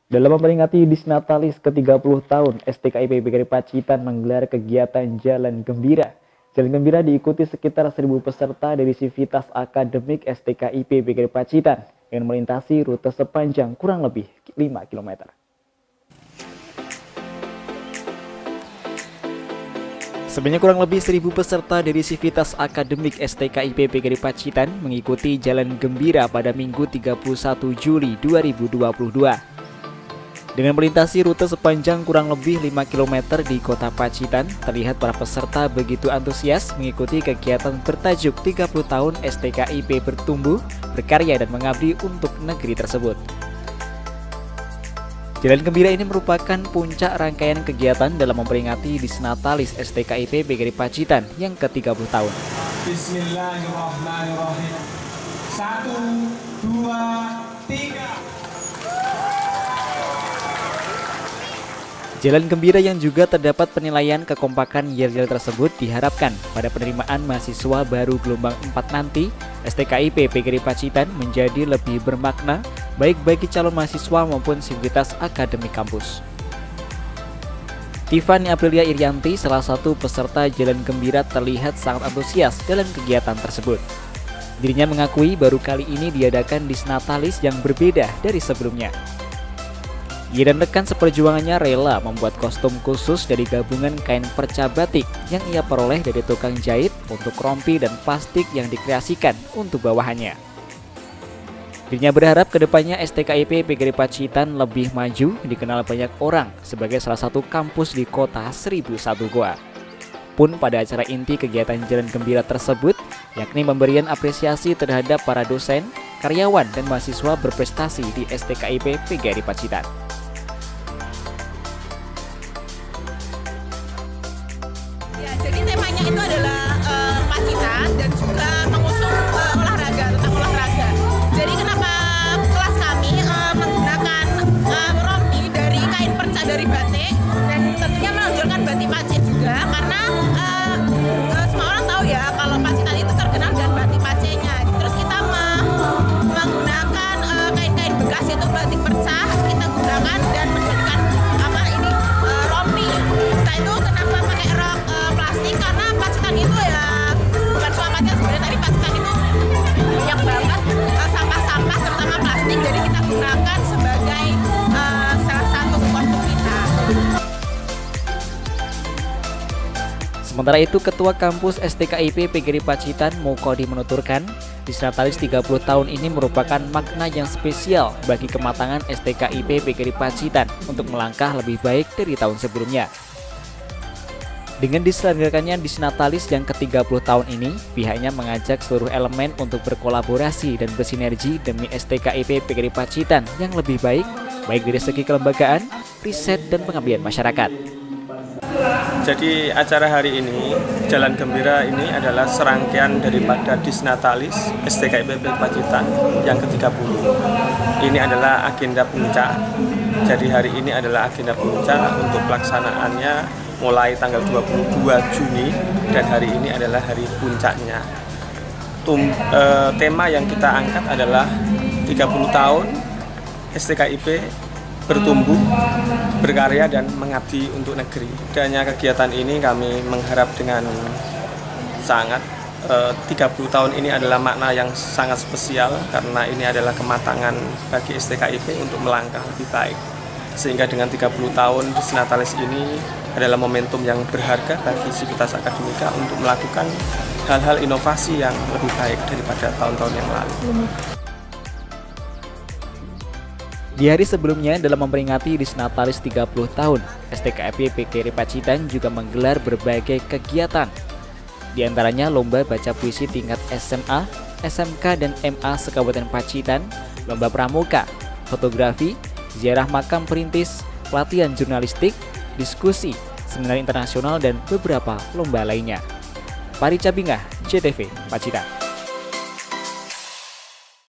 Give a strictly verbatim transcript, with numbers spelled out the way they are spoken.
Dalam memperingati Disnatalis ke tiga puluh tahun, S T K I P P G R I Pacitan menggelar kegiatan Jalan Gembira. Jalan Gembira diikuti sekitar seribu peserta dari Sivitas Akademik S T K I P P G R I Pacitan dengan melintasi rute sepanjang kurang lebih lima kilometer. Sebanyak kurang lebih seribu peserta dari Sivitas Akademik S T K I P P G R I Pacitan mengikuti Jalan Gembira pada Minggu tiga puluh satu Juli dua ribu dua puluh dua. Dengan melintasi rute sepanjang kurang lebih lima kilometer di kota Pacitan, terlihat para peserta begitu antusias mengikuti kegiatan bertajuk tiga puluh tahun S T K I P bertumbuh, berkarya dan mengabdi untuk negeri tersebut. Jalan Gembira ini merupakan puncak rangkaian kegiatan dalam memperingati Disnatalis S T K I P P G R I Pacitan yang ke tiga puluh tahun. Bismillahirrahmanirrahim. Satu, dua, tiga. Jalan Gembira yang juga terdapat penilaian kekompakan yel-yel tersebut diharapkan pada penerimaan mahasiswa baru gelombang empat nanti, S T K I P P G R I Pacitan menjadi lebih bermakna baik bagi calon mahasiswa maupun sivitas akademik kampus. Tiffany Aprilia Irianti, salah satu peserta Jalan Gembira, terlihat sangat antusias dalam kegiatan tersebut. Dirinya mengakui baru kali ini diadakan Disnatalis yang berbeda dari sebelumnya. Ia dan rekan seperjuangannya rela membuat kostum khusus dari gabungan kain perca batik yang ia peroleh dari tukang jahit untuk rompi dan plastik yang dikreasikan untuk bawahannya. Dirinya berharap kedepannya S T K I P P G R I Pacitan lebih maju, dikenal banyak orang sebagai salah satu kampus di kota seribu satu Goa. Pun pada acara inti kegiatan Jalan Gembira tersebut, yakni pemberian apresiasi terhadap para dosen, karyawan, dan mahasiswa berprestasi di S T K I P P G R I Pacitan. Jadi temanya itu adalah uh, Pacitan dan juga mengusung uh, olahraga, tentang olahraga. Jadi kenapa kelas kami uh, menggunakan uh, rompi dari kain perca dari batik dan tentunya menonjolkan batik Pacit juga karena uh, uh, semua orang tahu ya kalau Pacitan itu terkenal dengan batik Pacetnya. Terus kita me menggunakan kain-kain uh, bekas itu batik perca kita gunakan dan menjadikan apa ini uh, rompi. Nah itu kenapa pakai rok uh, plastik karena Pacitan itu ya bukan cuma Pacitan sebenarnya, tapi Pacitan itu banyak banget sampah-sampah uh, terutama plastik, jadi kita gunakan sebagai uh, salah satu kostum kita. Sementara itu, Ketua Kampus S T K I P P G R I Pacitan Mukodi menuturkan, Disnatalis tiga puluh tahun ini merupakan makna yang spesial bagi kematangan S T K I P P G R I Pacitan untuk melangkah lebih baik dari tahun sebelumnya. Dengan diselenggarakannya Disnatalis yang ke tiga puluh tahun ini, pihaknya mengajak seluruh elemen untuk berkolaborasi dan bersinergi demi S T K I P P G R I Pacitan yang lebih baik, baik dari segi kelembagaan, riset, dan pengabdian masyarakat. Jadi acara hari ini, Jalan Gembira ini adalah serangkaian daripada Disnatalis S T K I P P Pacitan yang ke tiga puluh. Ini adalah agenda puncak. Jadi hari ini adalah agenda puncak untuk pelaksanaannya mulai tanggal dua puluh dua Juni dan hari ini adalah hari puncaknya. Tum, e, tema yang kita angkat adalah tiga puluh tahun S T K I P bertumbuh, berkarya, dan mengabdi untuk negeri. Adanya kegiatan ini kami mengharap dengan sangat e, tiga puluh tahun ini adalah makna yang sangat spesial karena ini adalah kematangan bagi S T K I P untuk melangkah lebih baik. Sehingga dengan tiga puluh tahun Disnatalis ini adalah momentum yang berharga bagi Sivitas Akademika untuk melakukan hal-hal inovasi yang lebih baik daripada tahun-tahun yang lalu. Di hari sebelumnya, dalam memperingati Disnatalis tiga puluh tahun, S T K I P P G R I Pacitan juga menggelar berbagai kegiatan. Di antaranya lomba baca puisi tingkat S M A, S M K, dan M A se-Kabupaten Pacitan, lomba pramuka, fotografi, ziarah makam perintis, pelatihan jurnalistik, diskusi, seminar internasional, dan beberapa lomba lainnya. Pari Cabingah, J T V, Pacitan.